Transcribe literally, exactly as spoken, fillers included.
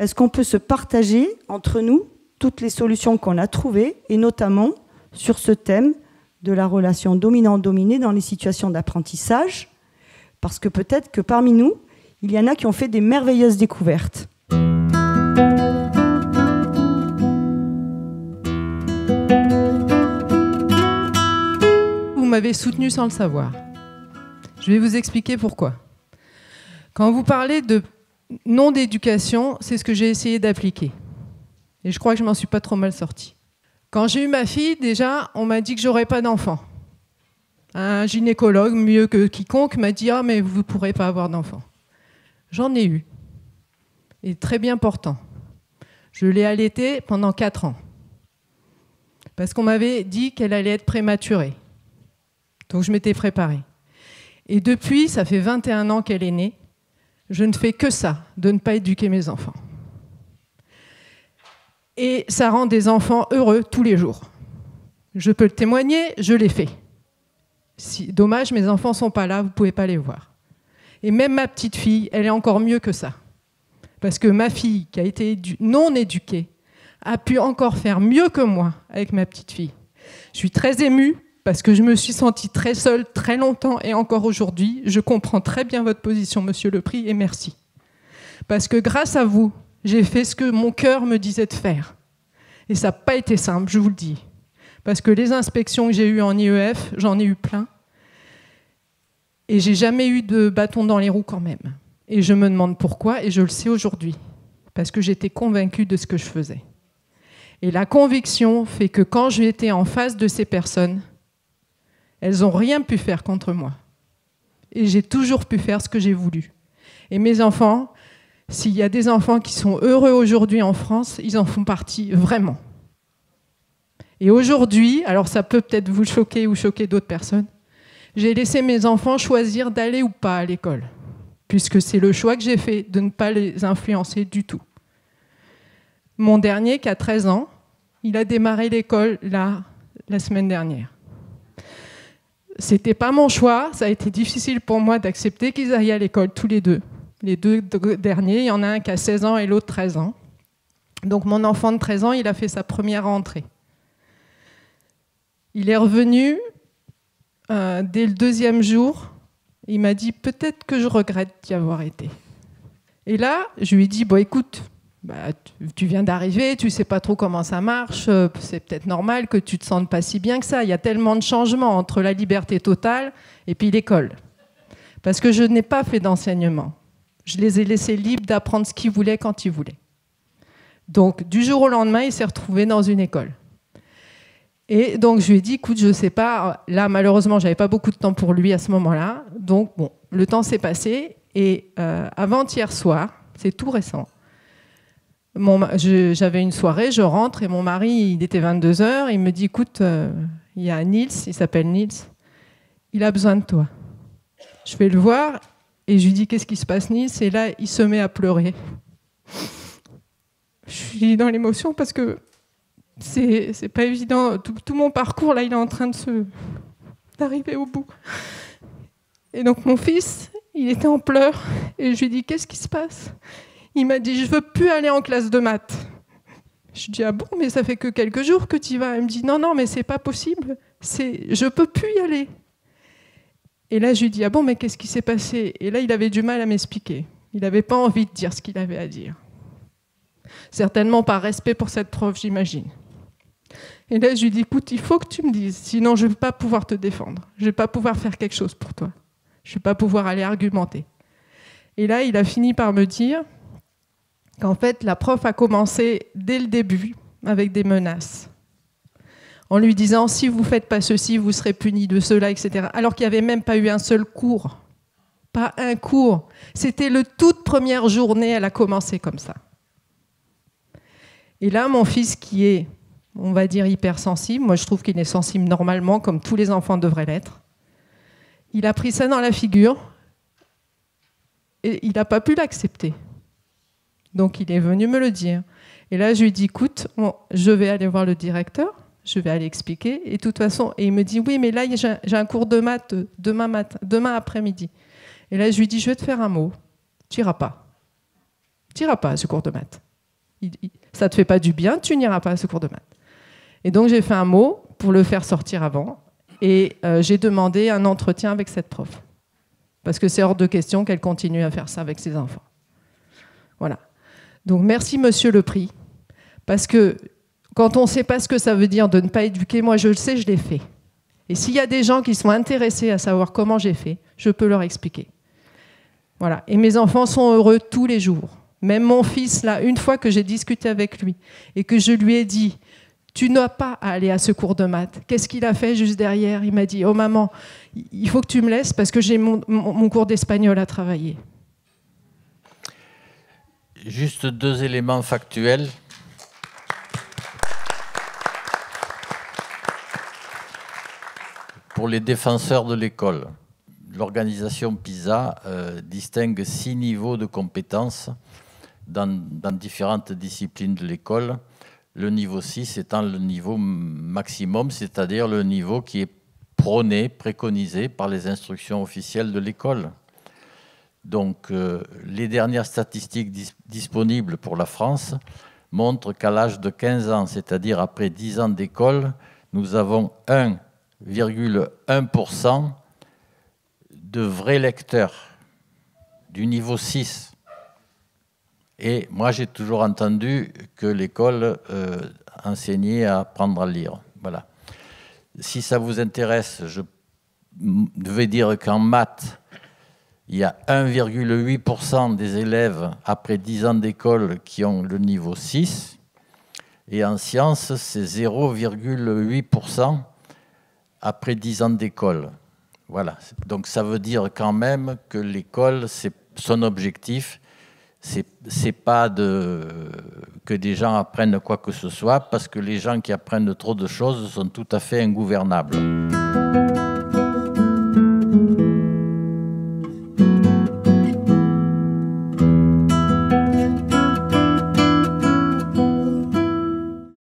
Est-ce qu'on peut se partager entre nous toutes les solutions qu'on a trouvées, et notamment sur ce thème de la relation dominant-dominé dans les situations d'apprentissage, parce que peut-être que parmi nous, il y en a qui ont fait des merveilleuses découvertes. Vous m'avez soutenu sans le savoir. Je vais vous expliquer pourquoi. Quand vous parlez de non-d'éducation, c'est ce que j'ai essayé d'appliquer. Et je crois que je m'en suis pas trop mal sortie. Quand j'ai eu ma fille, déjà, on m'a dit que j'aurais pas d'enfant. Un gynécologue, mieux que quiconque, m'a dit « Ah, mais vous ne pourrez pas avoir d'enfant ». J'en ai eu. Et très bien portant. Je l'ai allaitée pendant quatre ans. Parce qu'on m'avait dit qu'elle allait être prématurée. Donc je m'étais préparée. Et depuis, ça fait vingt et un ans qu'elle est née, je ne fais que ça, de ne pas éduquer mes enfants. Et ça rend des enfants heureux tous les jours. Je peux le témoigner, je l'ai fait. Si, dommage, mes enfants ne sont pas là, vous ne pouvez pas les voir. Et même ma petite fille, elle est encore mieux que ça. Parce que ma fille, qui a été édu- non éduquée, a pu encore faire mieux que moi avec ma petite fille. Je suis très émue parce que je me suis sentie très seule très longtemps et encore aujourd'hui. Je comprends très bien votre position, Monsieur Lepris, et merci. Parce que grâce à vous, j'ai fait ce que mon cœur me disait de faire. Et ça n'a pas été simple, je vous le dis. Parce que les inspections que j'ai eues en I E F, j'en ai eu plein. Et j'ai jamais eu de bâton dans les roues quand même. Et je me demande pourquoi, et je le sais aujourd'hui. Parce que j'étais convaincue de ce que je faisais. Et la conviction fait que quand j'étais en face de ces personnes, elles n'ont rien pu faire contre moi. Et j'ai toujours pu faire ce que j'ai voulu. Et mes enfants, s'il y a des enfants qui sont heureux aujourd'hui en France, ils en font partie vraiment. Et aujourd'hui, alors ça peut peut-être vous choquer ou choquer d'autres personnes, j'ai laissé mes enfants choisir d'aller ou pas à l'école, puisque c'est le choix que j'ai fait de ne pas les influencer du tout. Mon dernier, qui a treize ans, il a démarré l'école là, la semaine dernière. C'était pas mon choix, ça a été difficile pour moi d'accepter qu'ils aillent à l'école tous les deux. Les deux derniers, il y en a un qui a seize ans et l'autre treize ans. Donc mon enfant de treize ans, il a fait sa première rentrée. Il est revenu euh, dès le deuxième jour. Il m'a dit « Peut-être que je regrette d'y avoir été ». Et là, je lui ai dit bon, « Écoute, bah, tu viens d'arriver, tu ne sais pas trop comment ça marche, c'est peut-être normal que tu ne te sentes pas si bien que ça. Il y a tellement de changements entre la liberté totale et puis l'école. » Parce que je n'ai pas fait d'enseignement. Je les ai laissés libres d'apprendre ce qu'ils voulaient quand ils voulaient. Donc, du jour au lendemain, il s'est retrouvé dans une école. Et donc, je lui ai dit, écoute, je ne sais pas, là, malheureusement, je n'avais pas beaucoup de temps pour lui à ce moment-là. Donc, bon, le temps s'est passé. Et euh, avant-hier soir, c'est tout récent, j'avais une soirée, je rentre et mon mari, il était vingt-deux heures, il me dit, écoute, euh, il y a Nils, il s'appelle Nils, il a besoin de toi. Je vais le voir et je lui dis, qu'est-ce qui se passe, Nils? Et là, il se met à pleurer. Je suis dans l'émotion parce que c'est, c'est pas évident. Tout, tout mon parcours, là, il est en train de se, d'arriver au bout. Et donc, mon fils, il était en pleurs et je lui dis, qu'est-ce qui se passe? Il m'a dit, je veux plus aller en classe de maths. Je lui dis, ah bon, mais ça fait que quelques jours que tu y vas. Il me dit, non, non, mais c'est pas possible. C'est, je peux plus y aller. Et là, je lui dis, ah bon, mais qu'est-ce qui s'est passé? Et là, il avait du mal à m'expliquer. Il n'avait pas envie de dire ce qu'il avait à dire. Certainement par respect pour cette prof, j'imagine. Et là, je lui dis, écoute, il faut que tu me dises, sinon je ne vais pas pouvoir te défendre. Je ne vais pas pouvoir faire quelque chose pour toi. Je ne vais pas pouvoir aller argumenter. Et là, il a fini par me dire qu'en fait, la prof a commencé dès le début avec des menaces. En lui disant, si vous ne faites pas ceci, vous serez puni de cela, et cetera. Alors qu'il n'y avait même pas eu un seul cours. Pas un cours. C'était la toute première journée, elle a commencé comme ça. Et là, mon fils qui est, on va dire, hypersensible, moi je trouve qu'il est sensible normalement, comme tous les enfants devraient l'être, il a pris ça dans la figure et il n'a pas pu l'accepter. Donc il est venu me le dire. Et là, je lui dis, écoute, bon, je vais aller voir le directeur, je vais aller expliquer. Et de toute façon, et il me dit, oui, mais là, j'ai, j'ai un cours de maths demain, matin, demain après-midi. Et là, je lui dis, je vais te faire un mot. Tu n'iras pas. Tu n'iras pas à ce cours de maths. Il, il, ça ne te fait pas du bien, tu n'iras pas à ce cours de maths. Et donc j'ai fait un mot pour le faire sortir avant. Et euh, j'ai demandé un entretien avec cette prof. Parce que c'est hors de question qu'elle continue à faire ça avec ses enfants. Voilà. Donc merci monsieur le prix. Parce que quand on ne sait pas ce que ça veut dire de ne pas éduquer, moi je le sais, je l'ai fait. Et s'il y a des gens qui sont intéressés à savoir comment j'ai fait, je peux leur expliquer. Voilà. Et mes enfants sont heureux tous les jours. Même mon fils, là, une fois que j'ai discuté avec lui et que je lui ai dit « Tu n'as pas à aller à ce cours de maths », qu'est-ce qu'il a fait juste derrière? Il m'a dit « Oh maman, il faut que tu me laisses parce que j'ai mon, mon, mon cours d'espagnol à travailler. » Juste deux éléments factuels. Pour les défenseurs de l'école, l'organisation PISA euh, distingue six niveaux de compétences dans, dans différentes disciplines de l'école. Le niveau six étant le niveau maximum, c'est-à-dire le niveau qui est prôné, préconisé par les instructions officielles de l'école. Donc, euh, les dernières statistiques dis disponibles pour la France montrent qu'à l'âge de quinze ans, c'est-à-dire après dix ans d'école, nous avons un virgule un pour cent de vrais lecteurs du niveau six. Et moi, j'ai toujours entendu que l'école euh, enseignait à apprendre à lire. Voilà. Si ça vous intéresse, je vais dire qu'en maths, il y a un virgule huit pour cent des élèves après dix ans d'école qui ont le niveau six. Et en sciences, c'est zéro virgule huit pour cent après dix ans d'école. Voilà. Donc ça veut dire quand même que l'école, c'est son objectif, c'est c'est pas de, que des gens apprennent quoi que ce soit, parce que les gens qui apprennent trop de choses sont tout à fait ingouvernables.